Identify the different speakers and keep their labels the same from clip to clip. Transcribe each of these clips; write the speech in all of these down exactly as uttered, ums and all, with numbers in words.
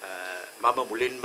Speaker 1: මම මුලින්ම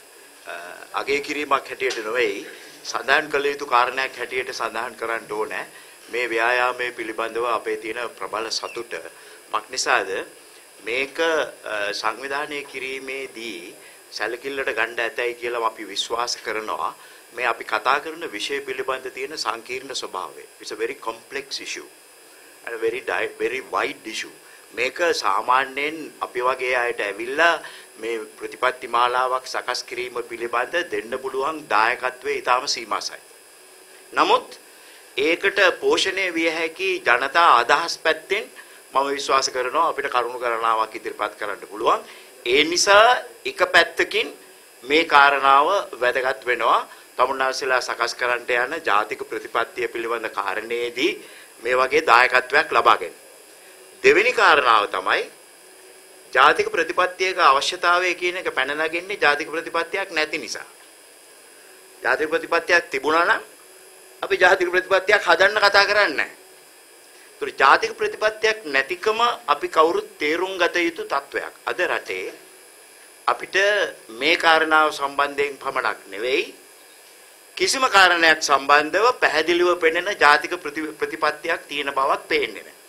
Speaker 1: අගය කිරීමක් හැටියට නොවේ සඳහන් කළ යුතු කාරණයක් හැටියට සඳහන් කරන්න ඕනේ මේ ව්‍යායාමයේ පිළිබඳව අපේ තියෙන ප්‍රබල සතුට මක් නිසාද මේක සංවිධානය කිරීමේදී සැලකිල්ලට ගන්න ඇතයි කියලා අපි විශ්වාස කරනවා මේ අපි කතා කරන විෂය පිළිබඳ තියෙන සංකීර්ණ ස්වභාවය. It's a very complex issue and a very very wide issue. මේක සාමාන්‍යයෙන් අපි වගේ අයට ඇවිල්ලා මේ ප්‍රතිපත්ති මාලාවක් සකස් කිරීම පිළිබඳ දෙන්න පුළුවන් දායකත්වයේ ඊටාම සීමාසයි. නමුත් ඒකට පෝෂණය විය හැකි ජනතා අදහස් පැත්තෙන් මම විශ්වාස කරනවා අපිට කරුණු ගණනාවක් ඉදිරිපත් කරන්න පුළුවන්. ඒ නිසා එක පැත්තකින් මේ කාරණාව වැදගත් වෙනවා. තමුන්නාන්සේලා සකස් කරන්නට යන ජාතික ප්‍රතිපත්තිය පිළිබඳ කාරණේදී මේ වගේ දායකත්වයක් ලබා ගැනීම. දෙවෙනි කාරණාව තමයි ජාතික ප්‍රතිපත්තියක අවශ්‍යතාවය කියන එක පැන නගින්නේ ජාතික ප්‍රතිපත්තියක් නැති නිසා. ජාතික ප්‍රතිපත්තියක් තිබුණා නම් අපි ජාතික ප්‍රතිපත්තියක් හදන්න කතා කරන්නේ නැහැ. ඒතර ජාතික ප්‍රතිපත්තියක් නැතිකම අපි කවුරුත් තේරුම් ගත යුතු තත්වයක්. අද රටේ අපිට මේ කාරණාව සම්බන්ධයෙන් පමණක් නෙවෙයි කිසිම කාරණයක් සම්බන්ධව පැහැදිලිව පෙනෙන ජාතික ප්‍රතිපත්තියක් තියෙන බවක් පේන්නේ නැහැ.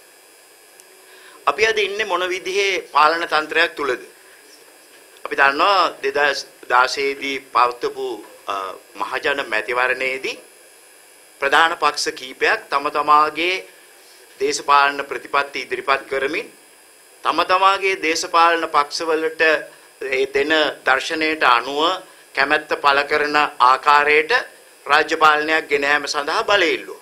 Speaker 1: අපි අද ඉන්නේ මොන විදිහේ පාලන තන්ත්‍රයක් තුලද? අපි දන්නවා දෙදාස් දාසය දී පවත්වපු මහජන මැතිවරණයේදී ප්‍රධාන පක්ෂ කීපයක් තම තමාගේ දේශපාලන ප්‍රතිපත්ති ඉදිරිපත් කරමින් තම තමාගේ දේශපාලන පක්ෂවලට දෙන දර්ශනයට අනුව කැමැත්ත පළ කරන ආකාරයට රාජ්‍ය පාලනයක් ගෙන යාම සඳහා බලය ඉල්ලුවා.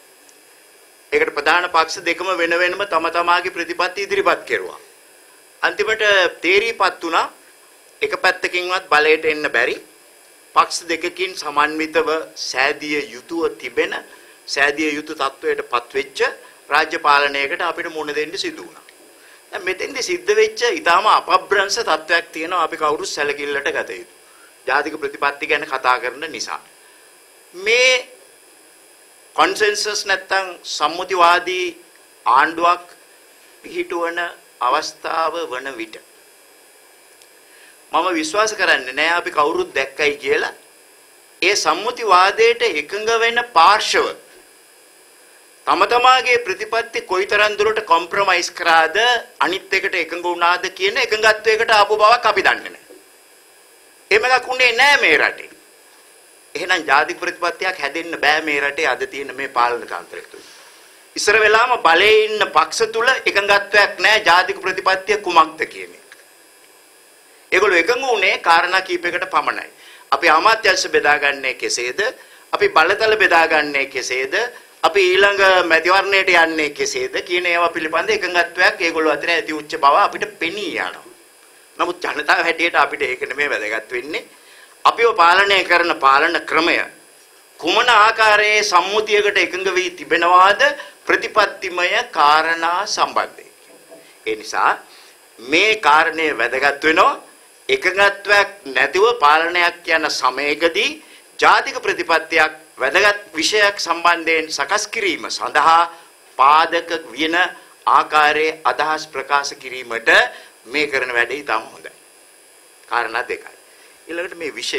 Speaker 1: ඒකට ප්‍රධාන පක්ෂ දෙකම වෙන වෙනම තම තමාගේ ප්‍රතිපත්ති ඉදිරිපත් කෙරුවා. අන්තිමට තේරීපත් වුණා එක පැත්තකින්වත් බලයට එන්න බැරි පක්ෂ දෙකකින් සමන්විතව සෑදිය යුතුව තිබෙන සෑදිය යුතු තත්වයට පත්වෙච්ච රාජ්‍ය පාලනයකට අපිට මුහුණ දෙන්න සිදු වුණා. දැන් මෙතෙන්දි සිද්ධ වෙච්ච ඊටාම අපබ්‍රංශ තත්වයක් තියෙනවා අපි කවුරුත් සැලකිල්ලට ගත යුතු. ජාතික ප්‍රතිපත්ති ගැන කතා කරන නිසා. මේ කොන්සෙන්සස් නැත්තම් සම්මුතිවාදී ආණ්ඩුවක් පිහිටවන අවස්ථාව වන විට මම විශ්වාස කරන්නේ නෑ අපි කවුරුත් දැක්කයි කියලා ඒ සම්මුතිවාදයට එකඟ වෙන පාර්ශව තම තමාගේ ප්‍රතිපත්ති කොයිතරම් දුරට කොම්ප්‍රොමයිස් කරාද අනිත් එකට එකඟ වුණාද කියන එකඟත්වයකට ආපු බවක් අපි දන්නේ නෑ. එහෙම එකක් උනේ නෑ මේ රටේ. එහෙනම් ජාතික ප්‍රතිපත්තියක් හැදෙන්න බෑ මේ රටේ අද තියෙන මේ පාලන තන්ත්‍රය තුල. ඉස්සර වෙලාම බලයේ ඉන්න පක්ෂ තුල එකඟත්වයක් නෑ ජාතික ප්‍රතිපත්තිය කුමක්ද කියන එක. ඒගොල්ලෝ එකඟ වුණේ කාරණා කීපයකට පමණයි. අපි අමාත්‍යාංශ බෙදාගන්නේ කෙසේද? අපි බලතල බෙදාගන්නේ කෙසේද? අපි ඊළඟ මැතිවරණයට යන්නේ කෙසේද කියන ඒවා පිළිබඳ එකඟත්වයක් ඒගොල්ලෝ අතර ඇති උච්ච බව අපිට පෙනී යනවා. නමුත් ජනතාව හැටියට අපිට ඒක නෙමෙයි වැදගත් වෙන්නේ. අපිව පාලනය කරන පාලන ක්‍රමය කුමන ආකාරයේ සම්මුතියකට එකඟ වී තිබෙනවාද ප්‍රතිපත්තිමය කාරණා සම්බන්ධයෙන්. ඒ නිසා මේ කාරණේ වැදගත් වෙනවා. එකඟත්වයක් නැතිව පාලනයක් යන සමයකදී ජාතික ප්‍රතිපත්තියක් වැදගත් විෂයක් සම්බන්ධයෙන් සකස් කිරීම සඳහා පාදක වෙන ආකාරයේ අදහස් ප්‍රකාශ කිරීමට මේ කරන වැඩේ ඉතාම හොඳයි. කාරණා දෙකයි. ඊළඟට මේ විෂය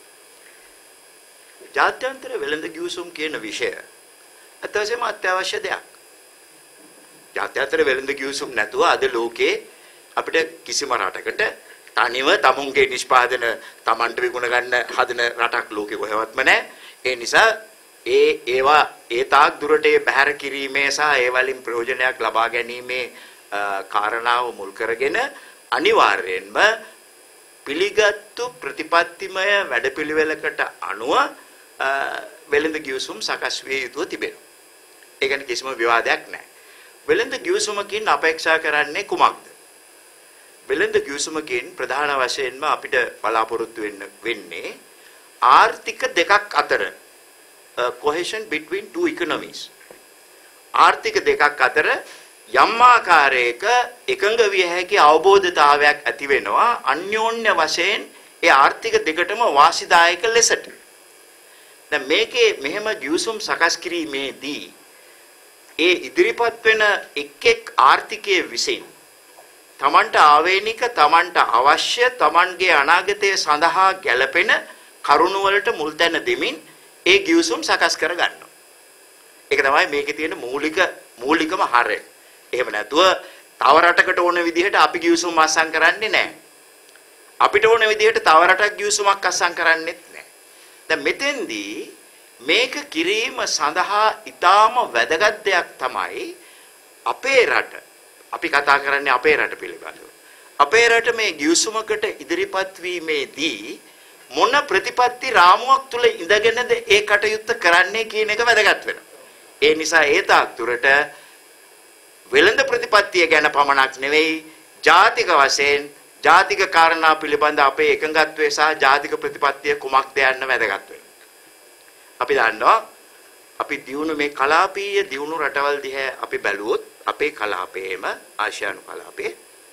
Speaker 1: ජාත්‍යන්තර වෙළඳ ගිවිසුම් කියන විෂය අත්‍යවශ්‍යම අත්‍යවශ්‍ය දෙයක්. ජාත්‍යන්තර වෙළඳ ගිවිසුම් නැතුව අද ලෝකේ අපිට කිසිම රටකට තනිව තමුන්ගේ නිෂ්පාදන Tamanට විකුණ ගන්න හදන රටක් ලෝකේ කොහෙවත්ම නැහැ. ඒ නිසා ඒ ඒවා ඒ තාක් දුරට බැහැර කිරීමේ සහ ඒ වලින් ප්‍රයෝජනයක් ලබා ගැනීමේ කාරණාව මුල් කරගෙන අනිවාර්යයෙන්ම පිළිගත්තු ප්‍රතිපත්තිමය වැඩපිළිවෙලකට අනුව වෙළඳ ගිවිසුම් සකස් විය යුතුව තිබෙනවා. ඒ ගැන කිසිම විවාදයක් නැහැ. වෙළඳ ගිවිසුමකින් අපේක්ෂා කරන්නේ කුමක්ද? වෙළඳ ගිවිසුමකින් ප්‍රධාන වශයෙන්ම අපිට බලාපොරොත්තු වෙන්න වෙන්නේ ආර්ථික දෙකක් අතර cohesion between two economies. ආර්ථික දෙකක් අතර යම් ආකාරයක එකඟ විය හැකි අවබෝධතාවයක් ඇති වෙනවා අන්‍යෝන්‍ය වශයෙන් ඒ ආර්ථික දෙකටම වාසිදායක ලෙසට. දැන් මේකේ මෙහෙම ගිවිසුම් සකස් කිරීමේදී ඒ ඉදිරිපත් වෙන එක් එක් ආර්ථිකයේ විසින් තමන්ට ආවේනික තමන්ට අවශ්‍ය තමන්ගේ අනාගතය සඳහා ගැළපෙන කරුණු වලට මුල් තැන දෙමින් ඒ ගිවිසුම් සකස් කර ගන්නවා. ඒක තමයි මේකේ තියෙන මූලික මූලිකම හරය. එහෙම නැතුව තව රටකට ඕන විදිහට අපි ගිවිසුම් අත්සන් කරන්නේ නැහැ. අපිට ඕන විදිහට තව රටක් ගිවිසුමක් අත්සන් කරන්නේත් නැහැ. දැන් මෙතෙන්දී මේක කිරීම සඳහා ඊටාම වැදගත් දෙයක් තමයි අපේ රට. අපි කතා කරන්නේ අපේ රට පිළිබඳව. අපේ රට මේ ගිවිසුමකට ඉදිරිපත් වීමේදී මොන ප්‍රතිපත්ති රාමුවක් තුල ඉඳගෙනද ඒ කටයුත්ත කරන්නේ කියන එක වැදගත් වෙනවා. ඒ නිසා ඒ තාක් දුරට වෙළඳ ප්‍රතිපත්තිය ගැන පමණක් නෙවෙයි ජාතික වශයෙන් ජාතික කාරණා පිළිබඳ අපේ එකඟත්වය සහ ජාතික ප්‍රතිපත්තිය කුමක්ද යන්න වැදගත් වෙනවා. අපි දන්නවා අපි දියුණු මේ කලාපීය දියුණු රටවල් දිහා අපි බැලුවොත් අපේ කලාපයේම ආසියානු කලාපයේ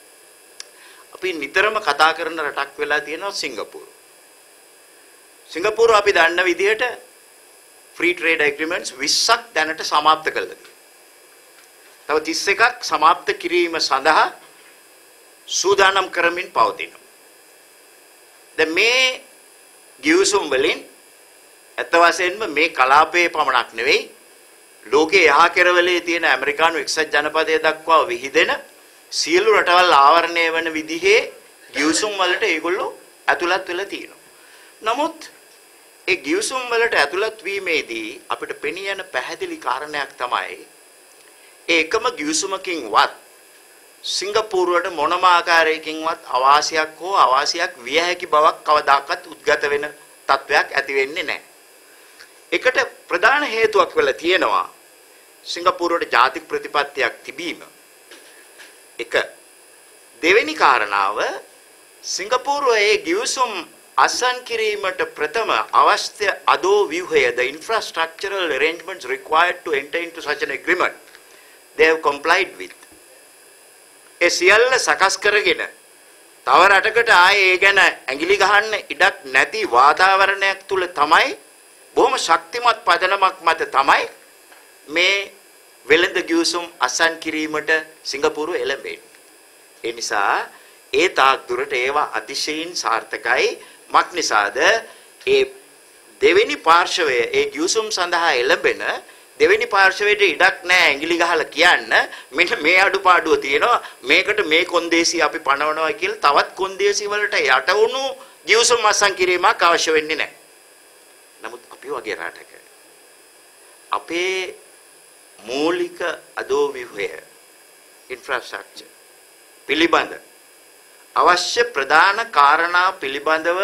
Speaker 1: අපි නිතරම කතා කරන රටක් වෙලා තියෙනවා සිංගප්පූරු. සිංගප්පූරු අපි දන්න විදිහට ෆ්‍රී ට්‍රේඩ් ඇග්‍රීමන්ට්ස් විස්සක් දැනට සමාප්ත කළා. තව තිස් එකක් සමාප්ත කිරීම සඳහා සූදානම් කරමින් පවතිනවා. දැන් මේ ගිවිසුම් වලින් අත වශයෙන්ම මේ කලාපයේ පමණක් නෙවෙයි ලෝකයේ යහ කෙරවලේ තියෙන ඇමරිකානු එක්සත් ජනපදයේ දක්වා විහිදෙන සියලු රටවල් ආවරණය වන විදිහේ ගිවිසුම් වලට ඒගොල්ලෝ ඇතුළත් වෙලා තියෙනවා. නමුත් ඒ ගිවිසුම් වලට ඇතුළත් වීමේදී අපිට පෙනී යන පැහැදිලි කාරණයක් තමයි ඒ එකම ගිවිසුමකින්වත් සිංගප්පූරුවට මොනම ආකාරයකින්වත් අවාසියක් හෝ අවාසියක් විය හැකි බවක් කවදාකවත් උද්ගත වෙන තත්වයක් ඇති වෙන්නේ නැහැ. ඒකට ප්‍රධාන හේතුවක් වෙලා තියෙනවා සිංගප්පූරුවට ජාතික ප්‍රතිපත්තියක් තිබීම. එක දෙවෙනි කාරණාව සිංගප්පූරුව ඒ ගිවිසුම් අසන් කිරීමට ප්‍රථම අවශ්‍ය අදෝ ව්‍යුහය the infrastructural arrangements required to enter into such an agreement they have complied with. ඒ සියල්ල සකස් කරගෙන තව රටකට ආයේ ඒ ගැන ඇඟිලි ගහන්න ඉඩක් නැති වාතාවරණයක් තුල තමයි බොහොම ශක්තිමත් පදනමක් මත තමයි මේ වෙළඳ ගිවිසුම් අසන් කිරීමට සිංගප්පූරුව එළඹෙන්නේ. ඒ නිසා ඒ තාක් දුරට ඒවා අතිශයින් සාර්ථකයි. මක් නිසාද ඒ දෙවෙනි පාර්ශවය ඒ ගිවිසුම් සඳහා එළඹෙන දෙවෙනි පාර්ශවයට ඉඩක් නැහැ ඇඟිලි ගහලා කියන්න මෙන්න මේ අඩුපාඩුව තියෙනවා මේකට මේ කොන්දේසි අපි පනවනවා කියලා තවත් කොන්දේසි වලට යට වුණු ගිවිසුම් අසන් කිරීමක් අවශ්‍ය වෙන්නේ නැහැ. නමුත් අපි වගේ රටක අපේ මූලික අදෝව්‍යුහය ඉන්ෆ්‍රාස්ට්‍රක්චර් පිළිබඳ අවශ්‍ය ප්‍රධාන කාරණා පිළිබඳව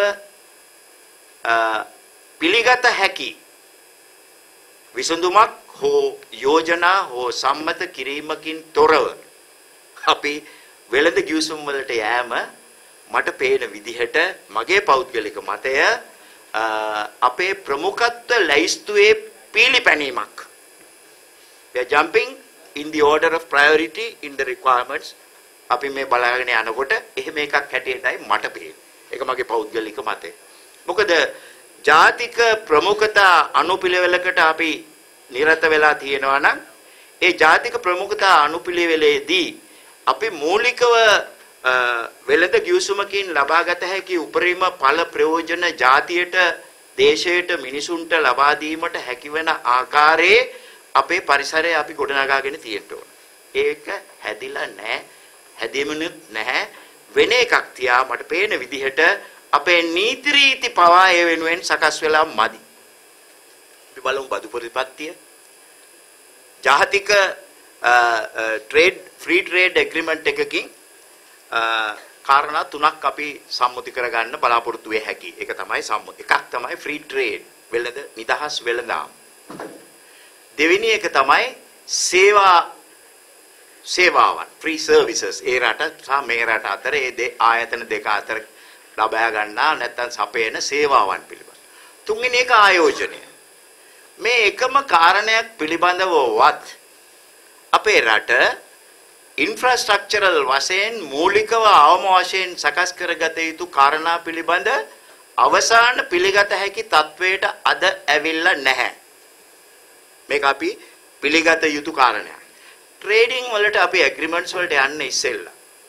Speaker 1: පිළිගත හැකි විසඳුමක් හෝ යෝජනා හෝ සම්මත කිරීමකින් තොරව අපි වෙළඳ ගිවිසුම් වලට යෑම මට පේන විදිහට මගේ පෞද්ගලික මතය අපේ ප්‍රමුඛත්ව ලැයිස්තුවේ පීලිපැනීමක්. We are jumping in the order of priority in the requirements. අපි මේ බලාගෙන යනකොට එහෙම එකක් හැටියටයි මට පේන්නේ. ඒක මගේ පෞද්ගලික මතය. මොකද ජාතික ප්‍රමුඛතා අනුපිළිවෙලකට අපි නිරත වෙලා තියෙනවා නම් ඒ ජාතික ප්‍රමුඛතා අනුපිළිවෙලේදී අපි මූලිකව වෙළඳ ගිවිසුමකින් ලබාගත හැකි උපරිම ඵල ප්‍රයෝජන ජාතියට දේශයට මිනිසුන්ට ලබා දීමට හැකිවන ආකාරයේ අපේ පරිසරය අපි ගොඩනගාගෙන තියෙන්න ඕන. ඒක හැදිලා නැහැ. හැදෙමුනුත් නැහැ. වෙන එකක් තියා මට පේන විදිහට අපේ නීති රීති පවා ඒ වෙනුවෙන් සකස් වෙලා මදි. අපි බලමු බදු ප්‍රතිපත්තිය. ජාතික ට්‍රේඩ් ෆ්‍රී ට්‍රේඩ් ඇග්‍රීමන්ට් එකකින් කාරණා තුනක් අපි සම්මුති කරගන්න බලාපොරොත්තු වෙ හැකි. ඒක තමයි සම්මුති. එකක් තමයි ෆ්‍රී ට්‍රේඩ් වෙළඳ නිදහස් වෙළඳාම්. දෙවෙනි එක තමයි සේවා සේවාවන් ෆ්‍රී සර්විසස්. ඒ රට සහ මේ රට අතර ඒ ආයතන දෙක අතර ලබා ගන්නා නැත්නම් සපයන සේවාවන් පිළිබඳ. තුන්වෙනි එක ආයෝජනය. මේ එකම කාරණයක් පිළිබඳවවත් අපේ රට ඉන්ෆ්‍රාස්ට්‍රක්චරල් වශයෙන් මූලිකව අවම වශයෙන් සකස් කරගත යුතු කාරණා පිළිබඳ අවසාන පිළිගත හැකි තත්වයට අද ඇවිල්ලා නැහැ. මේක අපි පිළිගත යුතු කාරණයක්. ට්‍රේඩින් වලට අපි ඇග්‍රීමන්ට්ස් වලට යන්න ඉස්සෙල්ලා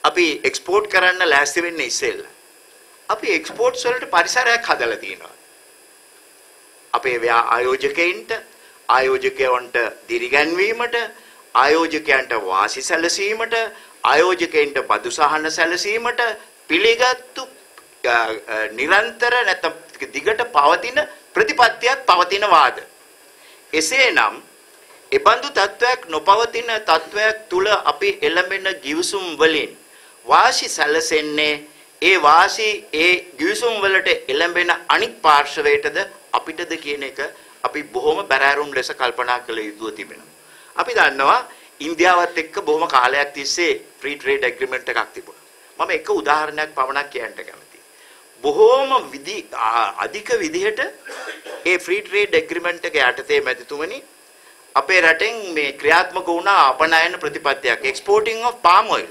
Speaker 1: අපි එක්ස්පෝර්ට් කරන්න ලෑස්ති වෙන්නේ ඉස්සෙල්ලා. අපි එක්ස්පෝර්ට්ස් වලට පරිසරයක් හදලා තියෙනවා. අපේ ආයෝජකයින්ට, ආයෝජකයන්ට දිරිගැන්වීමට, ආයෝජකයන්ට වාසි සැලසීමට, ආයෝජකයන්ට බදු සහන සැලසීමට පිළිගත්තු නිරන්තර නැත්නම් දිගට පවතින ප්‍රතිපත්තියක් පවතින වාද. එසේනම් එබඳු තත්වයක් නොපවතින තත්වයක් තුල අපි එළඹෙන ගිවිසුම් වලින් වාසි සැලසෙන්නේ ඒ වාසි ඒ ගිවිසුම් වලට එළඹෙන අනික් පාර්ශවයටද අපිටද කියන එක අපි බොහොම බැරෑරුම් ලෙස කල්පනා කළ යුතුව තිබෙනවා. අපි දන්නවා ඉන්දියාවත් එක්ක බොහොම කාලයක් තිස්සේ ෆ්‍රී ට්‍රේඩ් ඇග්‍රීමන්ට් එකක් තිබුණා. මම එක උදාහරණයක් පමණක් කියන්න කැමතියි. බොහෝම විදි අධික විදිහට ඒ ෆ්‍රී ට්‍රේඩ් ඇග්‍රීමන්ට් එක යටතේ මැතිතුමනි අපේ රටෙන් මේ ක්‍රියාත්මක වුණ අපනයන ප්‍රතිපත්තියක් exporting of palm oil.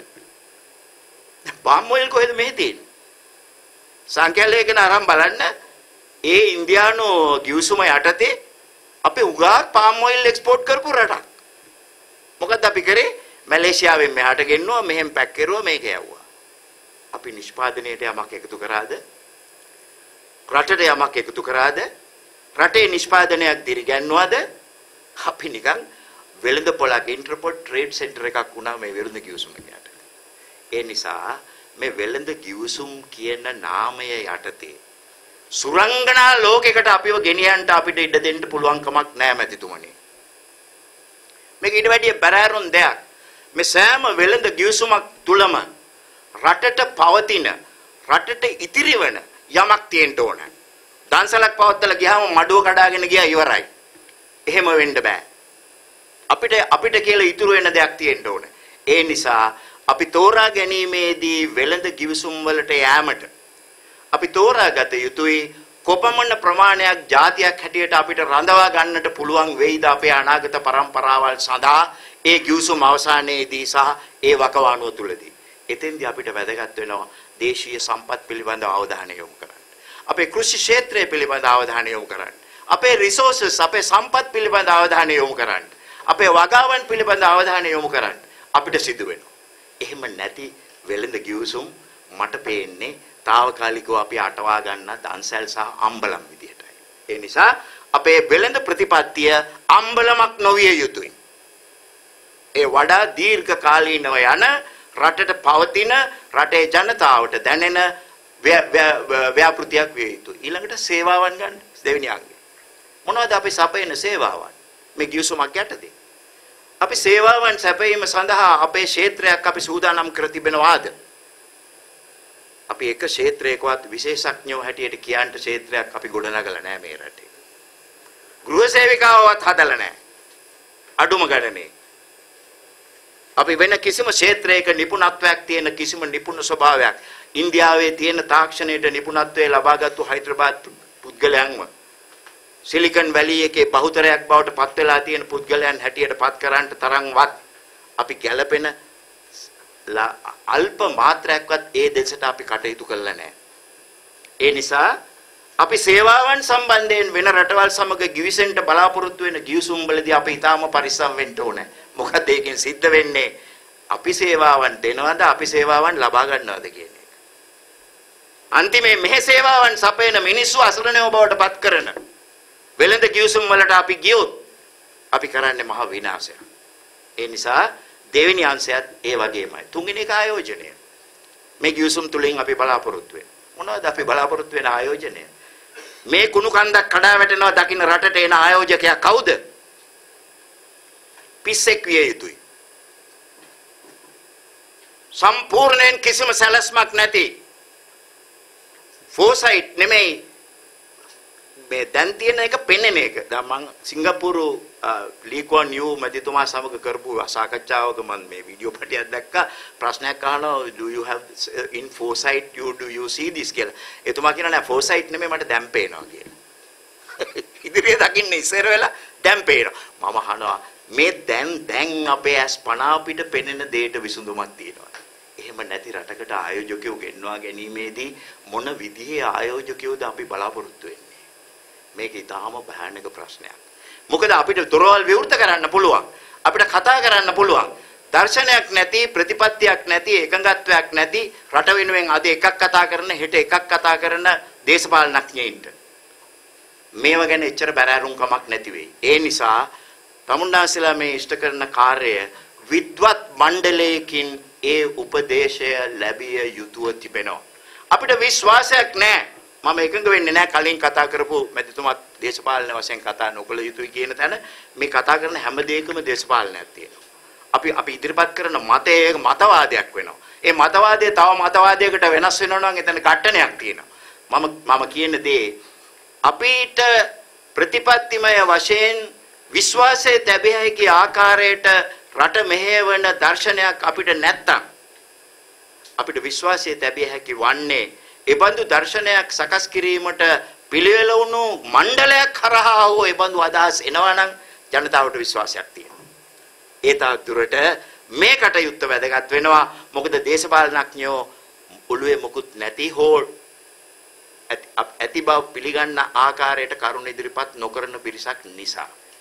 Speaker 1: palm oil කොහෙද මෙහි තියෙන්නේ? සංඛ්‍යාලයකන අරන් බලන්න ඒ ඉන්දියානු ගිවිසුම යටතේ අපි උගාක් palm oil export කරපු රටක්. මොකද අපි කරේ මැලේසියාවෙන් මෙහාට ගෙන්නුවා මෙහෙම පැක් කරුවා මේක යවුවා. අපි නිෂ්පාදනයේට යමක් එකතු කරාද? රටට යමක් එකතු කරාද? රටේ නිෂ්පාදනයක් දිරිගැන්වුවාද? අපි නිකන් වෙළඳ පොළක් ඉන්ටර්පෝර්ට් ට්‍රේඩ් සෙන්ටර් එකක් වුණා මේ වෙළඳ ගිවිසුම යටතේ. ඒ නිසා මේ වෙළඳ ගිවිසුම් කියන නාමය යටතේ සුරංගනා ලෝකයකට අපිව ගෙනියන්න අපිට ඉඩ දෙන්න පුළුවන් කමක් නැහැ මැතිතුමනි. මේක ඊට වැඩිය බැරෑරුම් දෙයක්. මේ සෑම වෙළඳ ගිවිසුමක් තුලම රටට පවතින රටට ඉතිරි වෙන යමක් තියෙන්න ඕන. දන්සලක් පවත්තලා ගියාම මඩුව කඩාගෙන ගියා ඉවරයි. එහෙම වෙන්න බෑ. අපිට අපිට කියලා ඉතුරු වෙන දෙයක් තියෙන්න ඕන. ඒ නිසා අපි තෝරා ගැනීමේදී වෙළඳ ගිවිසුම් වලට යෑමට අපි තෝරාගත යුතුයි කොපමණ ප්‍රමාණයක් જાතියක් හැටියට අපිට රඳවා ගන්නට පුළුවන් වෙයිද අපේ අනාගත පරම්පරාවල් සඳහා ඒ ගිවිසුම් අවසානයේදී සහ ඒ වකවානුව තුලදී. එතෙන්දී අපිට වැදගත් වෙනවා දේශීය සම්පත් පිළිබඳව අවධානය යොමු කරන්න. අපේ කෘෂි ක්ෂේත්‍රය පිළිබඳව අවධානය යොමු කරන්න. අපේ රිසෝසස් අපේ සම්පත් පිළිබඳව අවධානය යොමු කරන්න. අපේ වගාවන් පිළිබඳව අවධානය යොමු කරන්න. අපිට සිදු වෙනවා. එහෙම නැති වෙළඳ ගිවිසුම් මට පේන්නේ తాවකාලිකව අපි අටවා ගන්න දන්සැල් සහ අම්බලම් විදියටයි. ඒ නිසා අපේ වෙළඳ ප්‍රතිපත්තිය අම්බලමක් නොවිය යුතුයි. ඒ වඩා දීර්ඝ කාලීනව යන රටට පවතින රටේ ජනතාවට දැනෙන ව්‍යාපෘතියක් විය යුතුයි. ඊළඟට සේවාවන් ගන්න දෙවෙනි අංගය. මොනවද අපි සපයන සේවාවන්? මේ ගිවිසුමක් යටතේ. අපි සේවාවන් සැපයීම සඳහා අපේ ක්ෂේත්‍රයක් අපි සූදානම් කර තිබෙනවාද? අපි එක ක්ෂේත්‍රයකවත් විශේෂඥයෝ හැටියට කියන්න ක්ෂේත්‍රයක් අපි ගොඩනගලා නැහැ මේ රටේ. ගෘහ සේවිකාවවත් හදලා නැහැ. අඩුම ගණනේ. අපි වෙන කිසිම ක්ෂේත්‍රයක නිපුණත්වයක් තියෙන කිසිම නිපුණ ස්වභාවයක් ඉන්දියාවේ තියෙන තාක්ෂණයට නිපුණත්වයේ ලබාගත්තු හයිදරාබාද් පුද්ගලයන්ව සිලිකන් වැලි එකේ බහුතරයක් බවට පත් වෙලා තියෙන පුද්ගලයන් හැටියට පත් කරන්නට තරම්වත් අපි ගැළපෙන අල්ප මාත්‍රයක්වත් ඒ දෙසට අපි කටයුතු කළා නැහැ. ඒ නිසා අපි සේවාවන් සම්බන්ධයෙන් වෙන රටවල් සමග ගිවිසෙන්න බලාපොරොත්තු වෙන ගිවිසුම් වලදී අපි ඊටාම පරිස්සම් වෙන්න ඕනේ. මොකද ඒකෙන් සිද්ධ වෙන්නේ අපි සේවාවන් දෙනවද අපි සේවාවන් ලබා ගන්නවද කියන එක. අන්තිමේ මෙහි සේවාවන් සපයන මිනිස්සු අසරණව බවට පත් කරන වෙළඳ ගිවිසුම් වලට අපි ගියොත් අපි කරන්නේ මහ විනාශයක්. ඒ නිසා දෙවෙනි අංශයත් ඒ වගේමයි. තුන්වෙනි එක ආයෝජනය. මේ ගිවිසුම් තුලින් අපි බලාපොරොත්තු වෙන මොනවද අපි බලාපොරොත්තු වෙන ආයෝජනය? මේ කුණු කන්දක් කඩා වැටෙනවා දකින්න රටට එන ආයෝජකයා කවුද? පිස්සෙක් විය යුතුයි. සම්පූර්ණයෙන් කිසිම සැලැස්මක් නැති ෆෝසයිට් නෙමෙයි මේ දැන් තියෙන එක පෙන්වන එක. දැන් මම සිංගප්පූරු ලී කුවන් යූ මැතිතුමා සමග කරපු සාකච්ඡාවක මම මේ වීඩියෝ පිටියක් දැක්කා. ප්‍රශ්නයක් අහනවා do you have in foresight you do you see this කියලා. එතුමා කියනවා නෑ foresight නෙමෙයි මට දැන් පේනවා කියලා. ඉදිරියේ දකින්න ඉස්සර වෙලා දැන් පේනවා. මම අහනවා මේ දැන් දැන් අපේ ඇස් පණ අපිට පෙනෙන දෙයට විසඳුමක් තියෙනවා. එහෙම නැති රටකට ආයෝජකයෝ ගෙන්වා ගැනීමේදී මොන විදිහේ ආයෝජකයෝද අපි බලාපොරොත්තු වෙන්නේ? මේක ඊටාම භයානක ප්‍රශ්නයක්. මොකද අපිට දොරවල් විවෘත කරන්න පුළුවන්. අපිට කතා කරන්න පුළුවන්. දර්ශනයක් නැති, ප්‍රතිපත්තියක් නැති, එකඟත්වයක් නැති රට වෙනුවෙන් අද එකක් කතා කරන, හෙට එකක් කතා කරන දේශපාලනඥයින්ට මේව ගැන එච්චර බැරෑරුම්කමක් නැති වෙයි. ඒ නිසා තමුන්නාසලා මේ ඉෂ්ට කරන කාර්යය විද්වත් මණ්ඩලයකින් ඒ උපදේශය ලැබිය යුතුව තිබෙනවා. අපිට විශ්වාසයක් නැහැ. මම එකඟ වෙන්නේ නැහැ කලින් කතා කරපු මැතිතුමත් දේශපාලන වශයෙන් කතා නොකළ යුතුයි කියන තැන මේ කතා කරන හැම දෙයකම දේශපාලනයක් තියෙනවා. අපි අපි ඉදිරිපත් කරන මතයේ මතවාදයක් වෙනවා. ඒ මතවාදය තව මතවාදයකට වෙනස් වෙනවා නම් එතන ඝට්ටනයක් තියෙනවා. මම මම කියන දේ අපිට ප්‍රතිපත්තිමය වශයෙන් විශ්වාසයේ තැබිය හැකි ආකාරයට රට මෙහෙවන දර්ශනයක් අපිට නැත්තම් අපිට විශ්වාසයේ තැබිය හැකි වන්නේ ඒ බඳු දර්ශනයක් සකස් කිරීමට පිළිවෙල වුණු මණ්ඩලයක් කරහා හෝ ඒ බඳු අදහස් එනවා නම් ජනතාවට විශ්වාසයක් තියෙනවා. ඒ තාතුරට මේ කටයුත්ත වැදගත් වෙනවා. මොකද දේශපාලනඥයෝ ඔළුවේ මොකුත් නැති හෝ ඇති බව පිළිගන්න ආකාරයට කරුණ ඉදිරිපත් නොකරන පිරිසක් නිසා.